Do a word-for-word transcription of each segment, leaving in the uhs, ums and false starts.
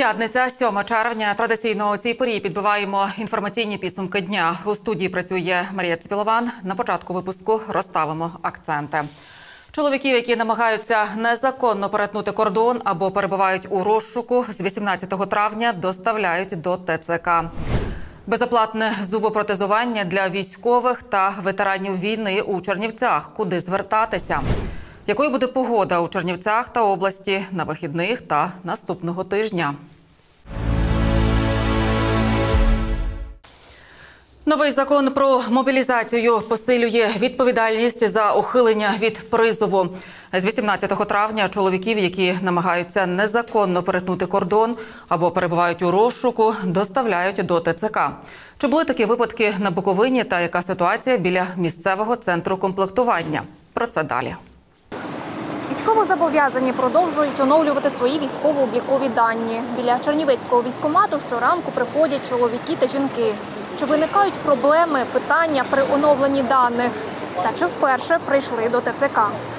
П'ятниця, сьоме червня. Традиційно у цій порі підбиваємо інформаційні підсумки дня. У студії працює Марія Ципілован. На початку випуску розставимо акценти. Чоловіків, які намагаються незаконно перетнути кордон або перебувають у розшуку, з вісімнадцятого травня доставляють до ТЦК. Безоплатне зубопротезування для військових та ветеранів війни у Чернівцях. Куди звертатися? Якою буде погода у Чернівцях та області на вихідних та наступного тижня? Новий закон про мобілізацію посилює відповідальність за ухилення від призову. З вісімнадцятого травня чоловіків, які намагаються незаконно перетнути кордон або перебувають у розшуку, доставляють до ТЦК. Чи були такі випадки на Буковині та яка ситуація біля місцевого центру комплектування? Про це далі. Військовозобов'язані продовжують оновлювати свої військово-облікові дані. Біля Чернівецького військкомату щоранку приходять чоловіки та жінки. Чи виникають проблеми, питання при оновленні даних? Та чи вперше прийшли до ТЦК?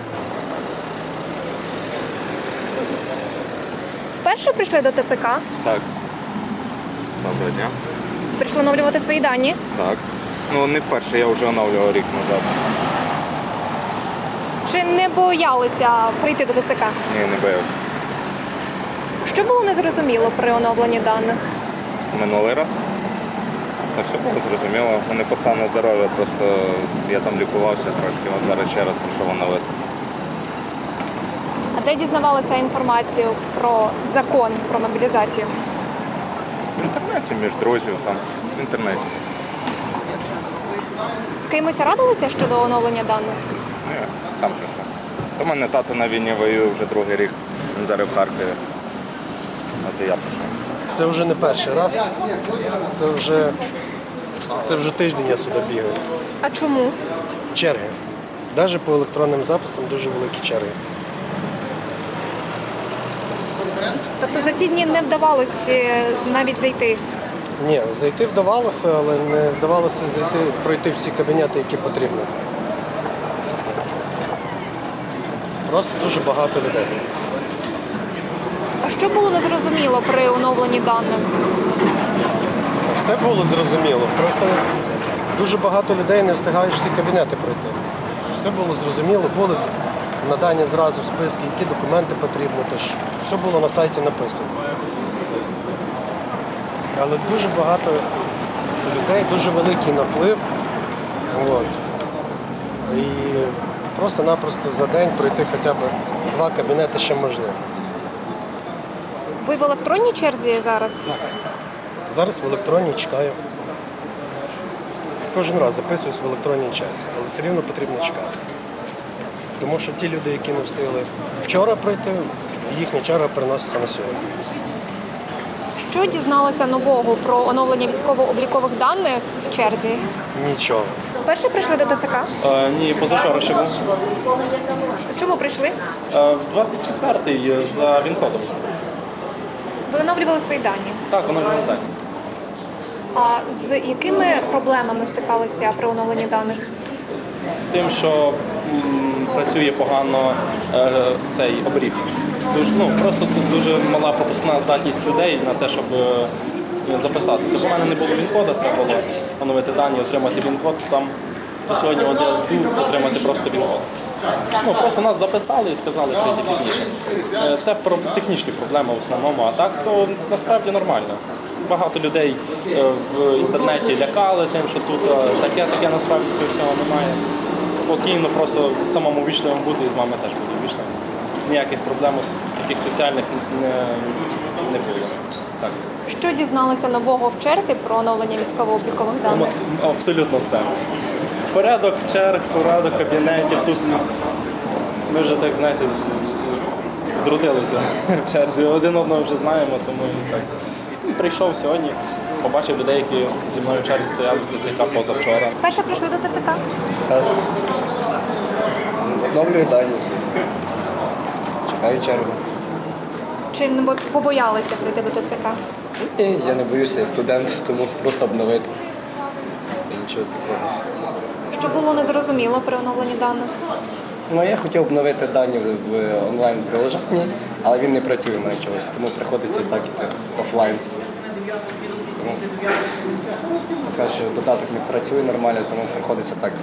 Вперше прийшли до ТЦК? Так. Доброго дня. Прийшли оновлювати свої дані? Так. Ну, не вперше, я вже оновлював рік назад. Чи не боялися прийти до ТЦК? Ні, не боявся. Що було незрозуміло при оновленні даних? Минулий раз. Та все було зрозуміло. У мене постане здоров'я, просто я там лікувався трошки, от зараз ще раз прийшов оновити. А де дізнавалися інформацію про закон про мобілізацію? В інтернеті, між друзів, там, в інтернеті. З кимось радилися щодо оновлення даних? Ну, я сам прийшов. У мене тато на війні воює вже другий рік, він зараз в Харкові. От і я прийшов. Це вже не перший раз, це вже, це вже тиждень я сюди бігаю. А чому? Черги. Навіть по електронним записам дуже великі черги. Тобто за ці дні не вдавалося навіть зайти? Ні, зайти вдавалося, але не вдавалося зайти, пройти всі кабінети, які потрібно. Просто дуже багато людей. А що було незрозуміло при оновленні даних? Все було зрозуміло, просто дуже багато людей не встигають всі кабінети пройти. Все було зрозуміло, були надані зразу списки, які документи потрібні, тож все було на сайті написано. Але дуже багато людей, дуже великий наплив. От. І просто-напросто за день пройти хоча б два кабінети ще можливо. Ви в електронній черзі зараз? Зараз в електронній чекаю. Кожен раз записуюсь в електронній черзі, але все рівно потрібно чекати. Тому що ті люди, які не встигли вчора пройти, їхня черга переноситься на сьогодні. Що дізналися нового про оновлення військово-облікових даних в черзі? Нічого. Вперше прийшли до ТЦК? Е, ні, позавчора ще був. Чому прийшли? Е, в двадцять четвертий за ВІН-кодом. Ви оновлювали свої дані. Так, воно не так. А з якими проблемами стикалися при оновленні даних? З тим, що м, працює погано е, цей обріг. Дуже, ну, просто дуже мала пропускна здатність людей на те, щоб е, записатися. Бо в мене не було ВІН-кода, треба було оновити дані, отримати ВІН-код там. То сьогодні от я йду отримати просто ВІН-код. Ну, просто нас записали і сказали прийти пізніше. Е, Це про технічні проблеми в основному, а так то насправді нормально. Багато людей е, в інтернеті лякали тим, що тут е, таке, таке насправді цього всього немає. Спокійно, просто самому вічному бути і з вами теж буду вічним. Ніяких проблем таких соціальних не, не було. Так. Що дізналися нового в черзі про оновлення військово-облікових даних? Абсолютно все. Порядок черг, порядок кабінетів. Тут ми вже, так знаєте, зродилися в черзі. Один одного вже знаємо, тому і так. Прийшов сьогодні, побачив людей, які зі мною в черзі стояли в ТЦК позавчора. Перше прийшли до ТЦК? Оновлюю дані. Чекаю чергу. Чи не бо- побоялися прийти до ТЦК? Ні, я не боюся, я студент, тому просто обновити. І нічого такого. Що було незрозуміло при оновленні даних? Ну, я хотів обновити дані в онлайн-приложенні але він не працює на чогось, тому приходиться і так іти офлайн. Тому поки що додаток не працює нормально, тому приходиться так.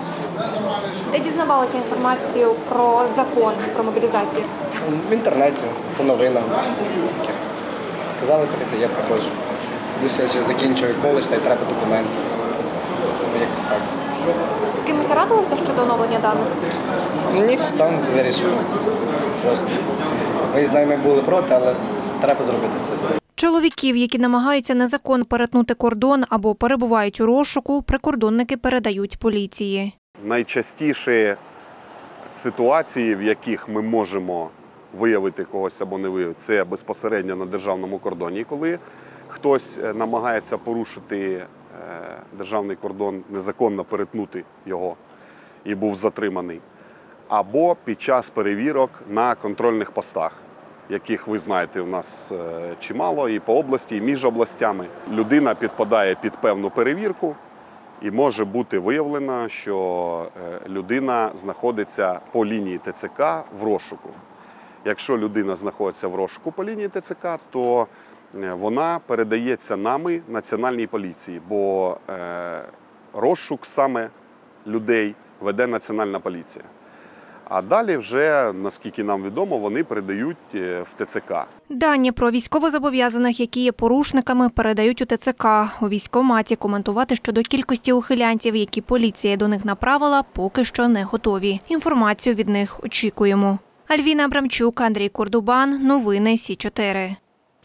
Де дізнавалися інформацію про закон про мобілізацію? В інтернеті, по новинам. Таке. Сказали прийти, я приходжу. Плюс я ще закінчую коледж, та й треба документи. Якось так. З кимось радилися щодо оновлення даних? Ні, сам вирішив. Просто ми з ними були проти, але треба зробити це. Чоловіків, які намагаються незаконно перетнути кордон або перебувають у розшуку, прикордонники передають поліції. Найчастіші ситуації, в яких ми можемо виявити когось або не виявити, це безпосередньо на державному кордоні. Коли хтось намагається порушити державний кордон, незаконно перетнути його і був затриманий. Або під час перевірок на контрольних постах, яких, ви знаєте, у нас чимало і по області, і між областями. Людина підпадає під певну перевірку і може бути виявлено, що людина знаходиться по лінії ТЦК в розшуку. Якщо людина знаходиться в розшуку по лінії ТЦК, то вона передається нами Національній поліції, бо розшук саме людей веде Національна поліція. А далі вже, наскільки нам відомо, вони передають в ТЦК. Дані про військовозобов'язаних, які є порушниками, передають у ТЦК. У військкоматі коментувати щодо кількості ухилянтів, які поліція до них направила, поки що не готові. Інформацію від них очікуємо. Альвіна Абрамчук, Андрій Кордубан. Новини Сі чотири.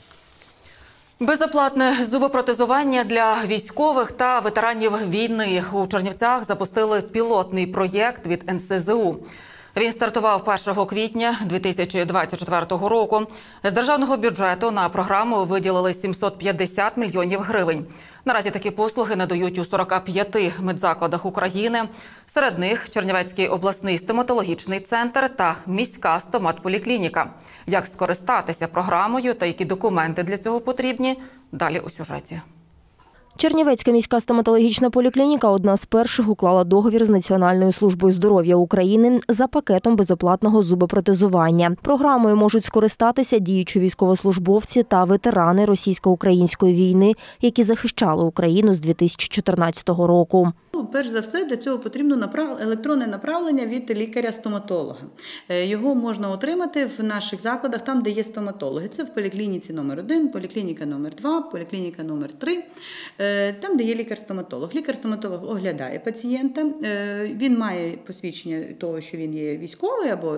Безоплатне зубопротезування для військових та ветеранів війни. У Чернівцях запустили пілотний проєкт від Ен Се Зе У. Він стартував першого квітня дві тисячі двадцять четвертого року. З державного бюджету на програму виділили сімсот п'ятдесят мільйонів гривень. Наразі такі послуги надають у сорока п'яти медзакладах України. Серед них Чернівецький обласний стоматологічний центр та міська стоматполіклініка. Як скористатися програмою та які документи для цього потрібні – далі у сюжеті. Чернівецька міська стоматологічна поліклініка одна з перших уклала договір з Національною службою здоров'я України за пакетом безоплатного зубопротезування. Програмою можуть скористатися діючі військовослужбовці та ветерани російсько-української війни, які захищали Україну з дві тисячі чотирнадцятого року. Перш за все, для цього потрібно електронне направлення від лікаря-стоматолога. Його можна отримати в наших закладах, там, де є стоматологи. Це в поліклініці номер один, поліклініка номер два, поліклініка номер три, там, де є лікар-стоматолог. Лікар-стоматолог оглядає пацієнта, він має посвідчення того, що він є військовий або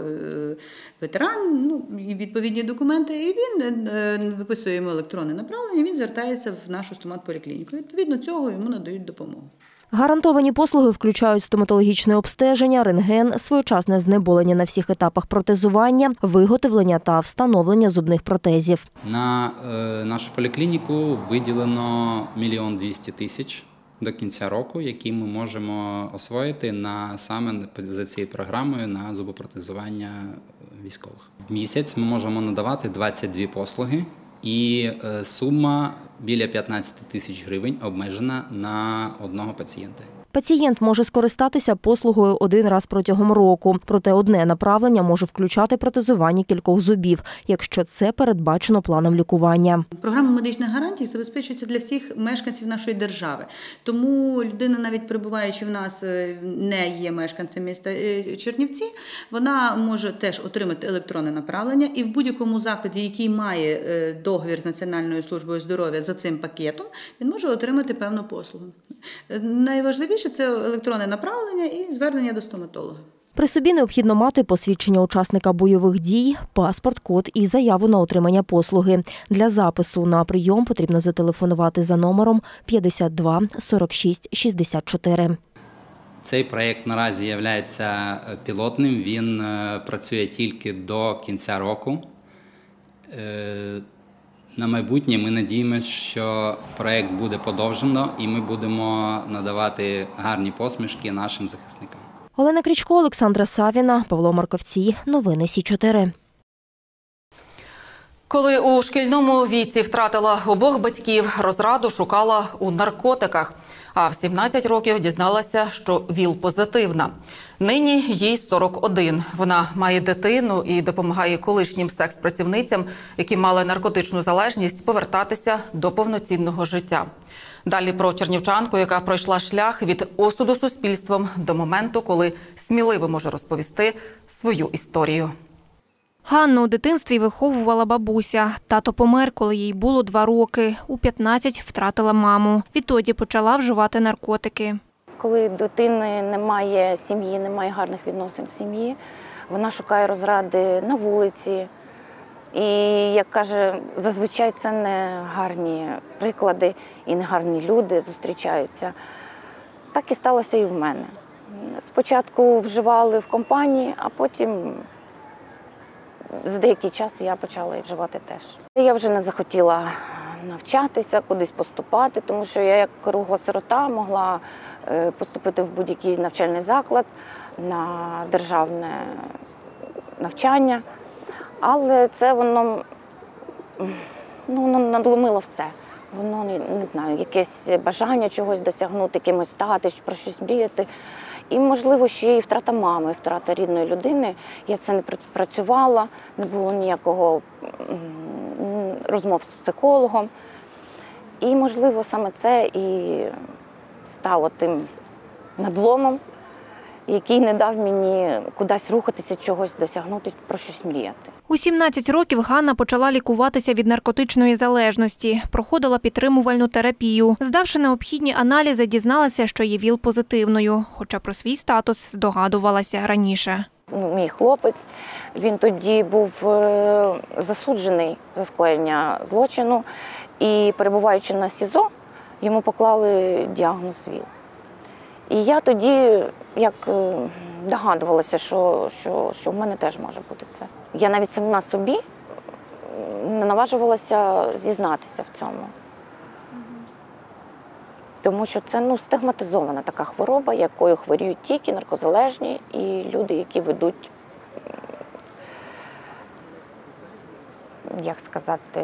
ветеран, ну, і відповідні документи, і він виписує йому електронне направлення, він звертається в нашу стоматполіклініку. Відповідно цього йому надають допомогу. Гарантовані послуги включають стоматологічне обстеження, рентген, своєчасне знеболення на всіх етапах протезування, виготовлення та встановлення зубних протезів. На е, нашу поліклініку виділено мільйон двісті тисяч до кінця року, які ми можемо освоїти на, саме за цією програмою на зубопротезування військових. В місяць ми можемо надавати двадцять дві послуги. І сума біля п'ятнадцять тисяч гривень обмежена на одного пацієнта. Пацієнт може скористатися послугою один раз протягом року. Проте одне направлення може включати протезування кількох зубів, якщо це передбачено планом лікування. Програма медичних гарантій забезпечується для всіх мешканців нашої держави. Тому людина, навіть перебуваючи в нас, не є мешканцем міста Чернівці, вона може теж отримати електронне направлення і в будь-якому закладі, який має договір з Національною службою здоров'я за цим пакетом, він може отримати певну послугу. Найважливіше – це електронне направлення і звернення до стоматолога. При собі необхідно мати посвідчення учасника бойових дій, паспорт, код і заяву на отримання послуги. Для запису на прийом потрібно зателефонувати за номером п'ятдесят два сорок шість шістдесят чотири. Цей проєкт наразі є пілотним, він працює тільки до кінця року. На майбутнє ми надіємося, що проєкт буде подовжено і ми будемо надавати гарні посмішки нашим захисникам. Олена Крічко, Олександра Савіна, Павло Марковці. Новини Сі чотири. Коли у шкільному віці втратила обох батьків, розраду шукала у наркотиках. А в сімнадцять років дізналася, що ВІЛ-позитивна. Нині їй сорок один. Вона має дитину і допомагає колишнім секс-працівницям, які мали наркотичну залежність, повертатися до повноцінного життя. Далі про чернівчанку, яка пройшла шлях від осуду суспільством до моменту, коли сміливо може розповісти свою історію. Ганну у дитинстві виховувала бабуся. Тато помер, коли їй було два роки. У п'ятнадцять втратила маму. Відтоді почала вживати наркотики. Коли дитини немає сім'ї, немає гарних відносин в сім'ї, вона шукає розради на вулиці. І, як каже, зазвичай це не гарні приклади і не гарні люди зустрічаються. Так і сталося і в мене. Спочатку вживали в компанії, а потім за деякий час я почала і вживати теж. Я вже не захотіла навчатися, кудись поступати, тому що я як кругла сирота могла поступити в будь-який навчальний заклад на державне навчання. Але це воно, ну, воно надломило все. Воно, не, не знаю, якесь бажання чогось досягнути, кимось стати, про щось мріяти. І, можливо, ще і втрата мами, втрата рідної людини. Я це не працювала, не було ніякого розмов з психологом. І, можливо, саме це і стало тим надломом, який не дав мені кудись рухатися, чогось досягнути, про щось мріяти. У сімнадцять років Ганна почала лікуватися від наркотичної залежності, проходила підтримувальну терапію. Здавши необхідні аналізи, дізналася, що є ВІЛ-позитивною, хоча про свій статус здогадувалася раніше. Мій хлопець, він тоді був засуджений за скоєння злочину і, перебуваючи на СІЗО, йому поклали діагноз ВІЛ. І я тоді як догадувалася, що, що, що в мене теж може бути це. Я навіть сама собі не наважувалася зізнатися в цьому. Тому що це ну, стигматизована така хвороба, якою хворіють тільки наркозалежні і люди, які ведуть, як сказати,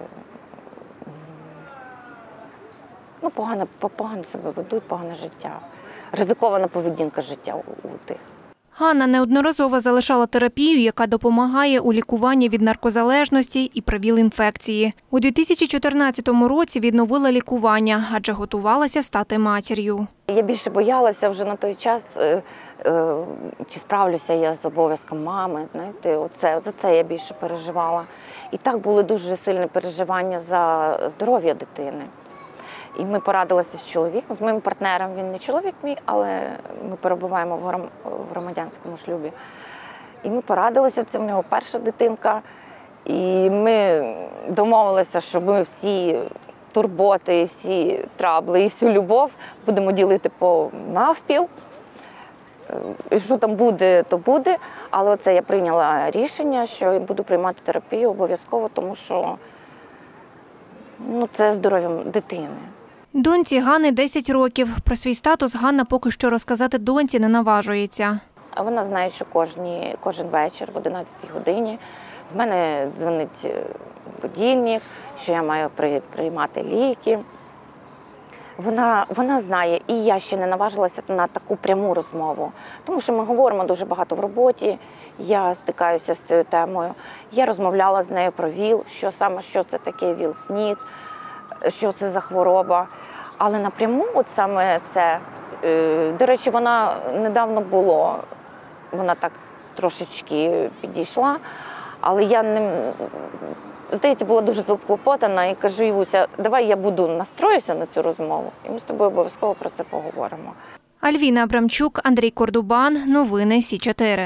ну, погано, погано себе ведуть, погане життя. Ризикована поведінка життя у тих. Ганна неодноразово залишала терапію, яка допомагає у лікуванні від наркозалежності і при ВІЛ-інфекції. У дві тисячі чотирнадцятому році відновила лікування, адже готувалася стати матір'ю. Я більше боялася вже на той час, чи справлюся я з обов'язком мами. Знаєте, оце, за це я більше переживала. І так були дуже сильні переживання за здоров'я дитини. І ми порадилися з чоловіком, з моїм партнером. Він не чоловік мій, але ми перебуваємо в громадянському шлюбі. І ми порадилися, це в нього перша дитинка. І ми домовилися, що ми всі турботи, всі трабли і всю любов будемо ділити по навпіл. Що там буде, то буде. Але оце я прийняла рішення, що я буду приймати терапію обов'язково, тому що ну, це здоров'я дитини. Доньці Ганни десять років. Про свій статус Ганна поки що розказати доньці не наважується. А вона знає, що кожні, кожен вечір в одинадцятій годині в мене дзвонить будильник, що я маю приймати ліки. Вона, вона знає, і я ще не наважилася на таку пряму розмову. Тому що ми говоримо дуже багато в роботі, я стикаюся з цією темою. Я розмовляла з нею про ВІЛ, що саме, що це таке ВІЛ-СНІД, що це за хвороба. Але напряму, от саме це, до речі, вона недавно було, вона так трошечки підійшла, але я не, здається, була дуже заклопотана і кажу, Івуся, давай я буду настроюся на цю розмову, і ми з тобою обов'язково про це поговоримо. Альвіна Абрамчук, Андрій Кордубан, новини Сі чотири.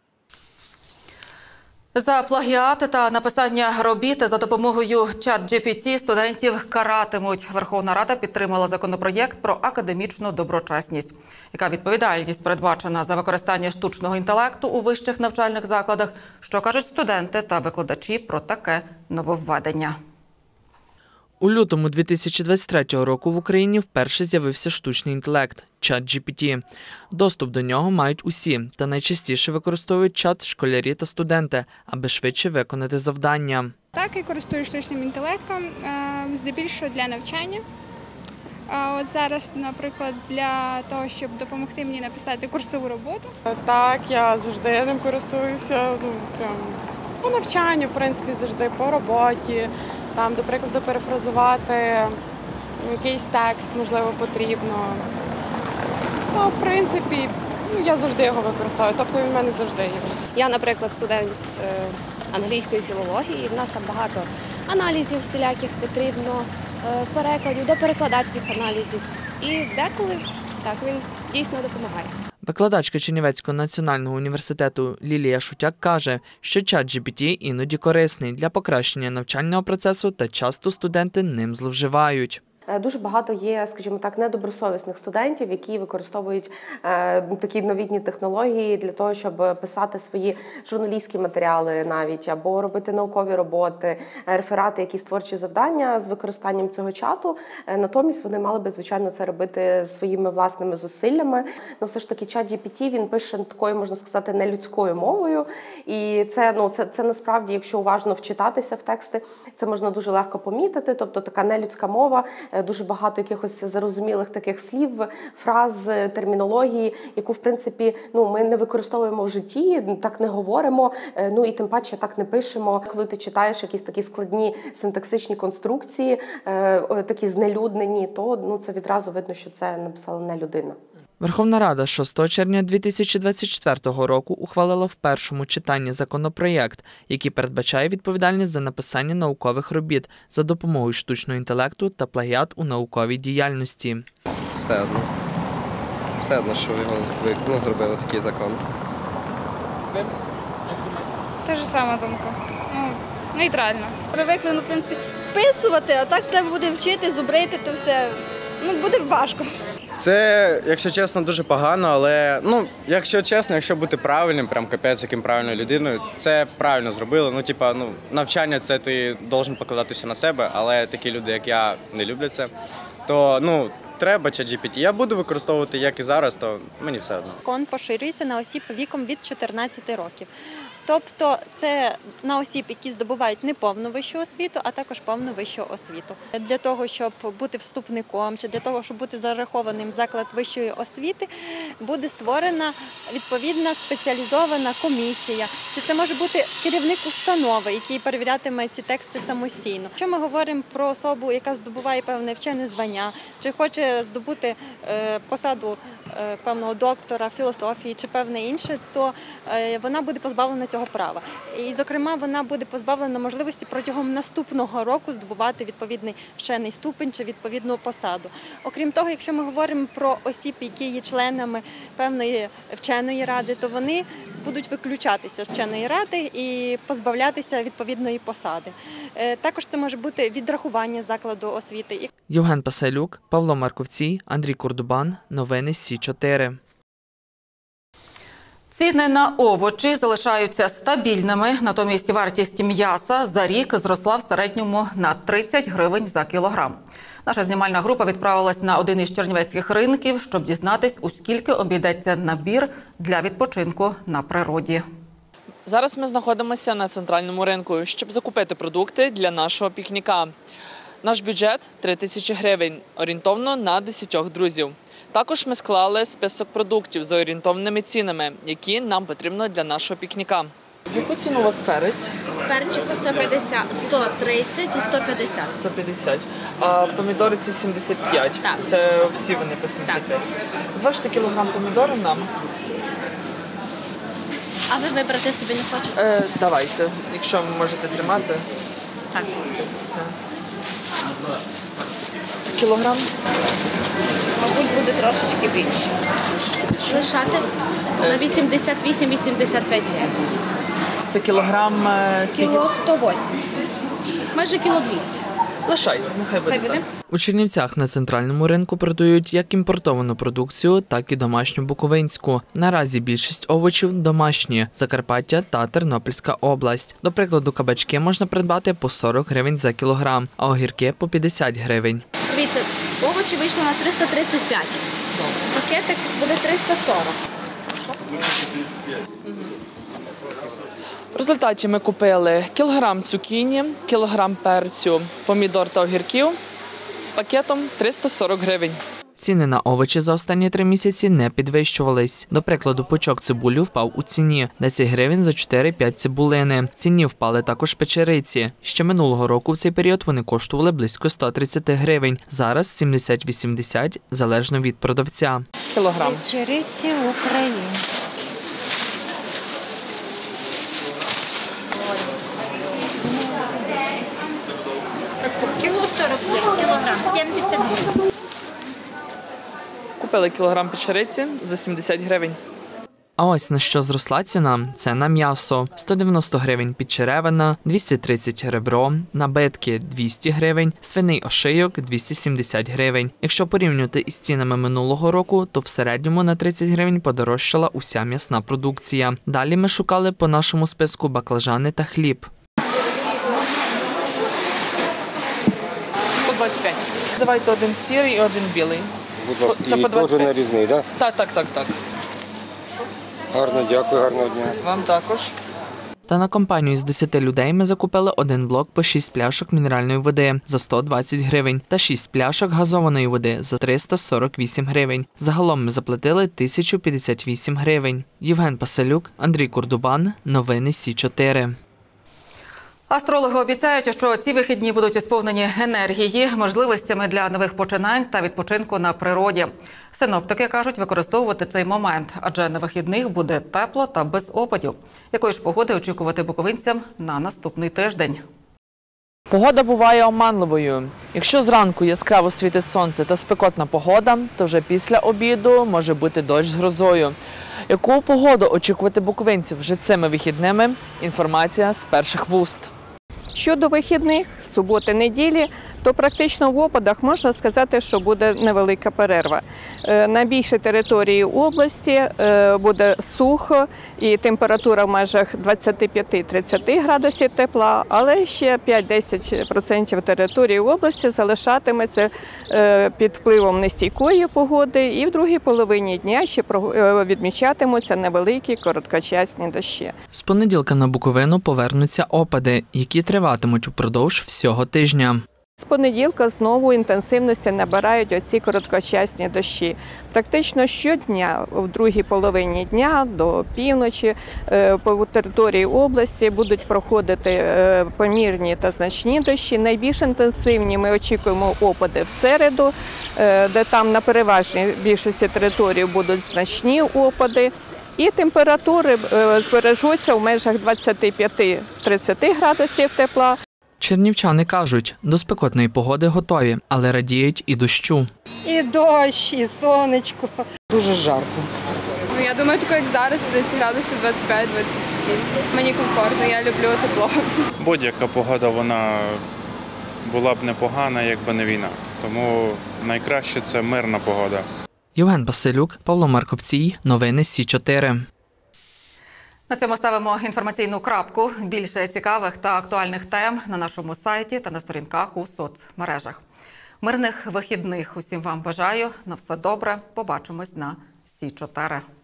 За плагіат та написання робіт за допомогою чат джі пі ті студентів каратимуть. Верховна Рада підтримала законопроєкт про академічну доброчесність. Яка відповідальність передбачена за використання штучного інтелекту у вищих навчальних закладах? Що кажуть студенти та викладачі про таке нововведення? У лютому дві тисячі двадцять третього року в Україні вперше з'явився штучний інтелект – чат джі пі ті. Доступ до нього мають усі, та найчастіше використовують чат школярі та студенти, аби швидше виконати завдання. Так, я користуюсь штучним інтелектом, здебільшого для навчання. А от зараз, наприклад, для того, щоб допомогти мені написати курсову роботу. Так, я завжди ним користуюся, ну, прям по навчанню, в принципі, завжди, по роботі. Там, до прикладу, перефразувати якийсь текст, можливо, потрібно. Ну, в принципі, ну, я завжди його використовую, тобто він в мене завжди є. Я, наприклад, студент англійської філології, і в нас там багато аналізів всіляких потрібно, перекладів, до перекладацьких аналізів. І деколи так він дійсно допомагає. Викладачка Чернівецького національного університету Лілія Шутяк каже, що чат джі пі ті іноді корисний для покращення навчального процесу та часто студенти ним зловживають. Дуже багато є, скажімо так, недобросовісних студентів, які використовують е, такі новітні технології для того, щоб писати свої журналістські матеріали навіть, або робити наукові роботи, реферати, якісь творчі завдання з використанням цього чату. Е, натомість вони мали би, звичайно, це робити своїми власними зусиллями. Ну, все ж таки, чат джі пі ті, він пише такою, можна сказати, нелюдською мовою. І це, ну, це, це насправді, якщо уважно вчитатися в тексти, це можна дуже легко помітити. Тобто така нелюдська мова, дуже багато якихось зарозумілих таких слів, фраз, термінології, яку, в принципі, ну, ми не використовуємо в житті, так не говоримо, ну і тим паче так не пишемо. Коли ти читаєш якісь такі складні синтаксичні конструкції, такі знелюднені, то ну, це відразу видно, що це написала не людина. Верховна Рада шостого червня дві тисячі двадцять четвертого року ухвалила в першому читанні законопроєкт, який передбачає відповідальність за написання наукових робіт за допомогою штучного інтелекту та плагіат у науковій діяльності. Все одно. Все одно, що його ну, зробили такий закон. Ви? Те ж сама думка. Ну, нейтрально. Привикли, ну, в принципі, списувати, а так треба буде вчити, зубрити, то все. Ну, буде важко. Це, якщо чесно, дуже погано, але, ну, якщо чесно, якщо бути правильним, прям капець, яким правильною людиною, це правильно зробили. Ну, типа, ну, навчання це ти должен покладатися на себе, але такі люди, як я, не люблять це. То, ну, треба чат джі пі ті. Я буду використовувати, як і зараз, то мені все одно. Закон поширюється на осіб віком від чотирнадцяти років. Тобто це на осіб, які здобувають не повну вищу освіту, а також повну вищу освіту. Для того, щоб бути вступником, чи для того, щоб бути зарахованим в заклад вищої освіти, буде створена відповідна спеціалізована комісія. Чи це може бути керівник установи, який перевірятиме ці тексти самостійно. Якщо ми говоримо про особу, яка здобуває певне вчене звання, чи хоче здобути посаду певного доктора філософії чи певне інше, то вона буде позбавлена цього права. І, зокрема, вона буде позбавлена можливості протягом наступного року здобувати відповідний вчений ступень чи відповідну посаду. Окрім того, якщо ми говоримо про осіб, які є членами певної вченої ради, то вони будуть виключатися з вченої ради і позбавлятися відповідної посади. Також це може бути відрахування закладу освіти. Євген Пасайлюк, Павло Марковцій, Андрій Курдубан. Новини Сі чотири. Ціни на овочі залишаються стабільними, натомість вартість м'яса за рік зросла в середньому на тридцять гривень за кілограм. Наша знімальна група відправилась на один із чернівецьких ринків, щоб дізнатись, у скільки обійдеться набір для відпочинку на природі. Зараз ми знаходимося на центральному ринку, щоб закупити продукти для нашого пікніка. Наш бюджет – три тисячі гривень, орієнтовно на десятьох друзів. Також ми склали список продуктів за орієнтовними цінами, які нам потрібно для нашого пікніка. Яку ціну у вас перець? Перчик сто п'ятдесят, сто тридцять і сто п'ятдесят. сто п'ятдесят. А помідори ці сімдесят п'ять. Так. Це всі вони по сімдесят п'ять. Так. Зважте кілограм помідорів нам. А ви вибрати собі не хочете? Е, давайте, якщо ви можете тримати. Так. Все. Кілограм? Мабуть, буде трошечки більше. Лишати на вісімдесят вісім - вісімдесят п'ять гривень. Це кілограм скільки? Кіло сто вісімдесят. Майже кіло двісті. Лишайте, нехай буде Хай буде. так. У Чернівцях на центральному ринку продають як імпортовану продукцію, так і домашню буковинську. Наразі більшість овочів домашні – Закарпаття та Тернопільська область. До прикладу, кабачки можна придбати по сорок гривень за кілограм, а огірки – по п'ятдесят гривень. Дивіться, овочі вийшло на триста тридцять п'ять. Пакетик буде триста сорок. В результаті ми купили кілограм цукіні, кілограм перцю, помідор та огірків З пакетом триста сорок гривень. Ціни на овочі за останні три місяці не підвищувались. До прикладу, пучок цибулі впав у ціні – десять гривень за чотири-п'ять цибулини. В ціні впали також печериці. Ще минулого року в цей період вони коштували близько сто тридцять гривень. Зараз сімдесят-вісімдесят, залежно від продавця. Кілограм. Печериці Україні. Кіло сорок п'ять, кілограм сімдесят гривень. Купили кілограм печериці за сімдесят гривень. А ось на що зросла ціна – це на м'ясо. сто дев'яносто гривень підчеревина, двісті тридцять ребро, набитки – двісті гривень, свиний ошийок – двісті сімдесят гривень. Якщо порівнювати із цінами минулого року, то в середньому на тридцять гривень подорожчала уся м'ясна продукція. Далі ми шукали по нашому списку баклажани та хліб. сто двадцять п'ять. Давайте один сірий і один білий. Це по двадцять п'ять. Нарізний, так? Так, так, так, так. Гарно, дякую, гарного дня. Вам також. Та на компанію з десяти людей ми закупили один блок по шість пляшок мінеральної води за сто двадцять гривень та шість пляшок газованої води за триста сорок вісім гривень. Загалом ми заплатили тисячу п'ятдесят вісім гривень. Євген Паселюк, Андрій Курдубан. Новини Сі чотири. Астрологи обіцяють, що ці вихідні будуть сповнені енергії, можливостями для нових починань та відпочинку на природі. Синоптики кажуть використовувати цей момент, адже на вихідних буде тепло та без опадів. Якої ж погоди очікувати буковинцям на наступний тиждень? Погода буває оманливою. Якщо зранку яскраво світить сонце та спекотна погода, то вже після обіду може бути дощ з грозою. Яку погоду очікувати буковинців вже цими вихідними? Інформація з перших вуст. Щодо вихідних, суботи, неділі, то практично в опадах можна сказати, що буде невелика перерва. На більшій території області буде сухо і температура в межах двадцять п'ять - тридцять градусів тепла, але ще п'ять-десять відсотків території області залишатиметься під впливом нестійкої погоди, і в другій половині дня ще відмічатимуться невеликі короткочасні дощі. З понеділка на Буковину повернуться опади, які триватимуть упродовж всього тижня. З понеділка знову інтенсивності набирають оці короткочасні дощі. Практично щодня, в другій половині дня до півночі, по території області будуть проходити помірні та значні дощі. Найбільш інтенсивні ми очікуємо опади в середу, де там на переважній більшості території будуть значні опади. І температури збережуться в межах двадцять п'ять - тридцять градусів тепла. Чернівчани кажуть, до спекотної погоди готові, але радіють і дощу. І дощ, і сонечко. Дуже жарко. Ну, я думаю, тако як зараз, десь градусів двадцять п'ять - двадцять сім. Мені комфортно, я люблю тепло. Будь-яка погода, вона була б непогана, якби не війна. Тому найкраще – це мирна погода. Євген Паселюк, Павло Марковцій. Новини Сі чотири. На цьому ставимо інформаційну крапку. Більше цікавих та актуальних тем на нашому сайті та на сторінках у соцмережах. Мирних вихідних усім вам бажаю. На все добре. Побачимось на Сі чотири.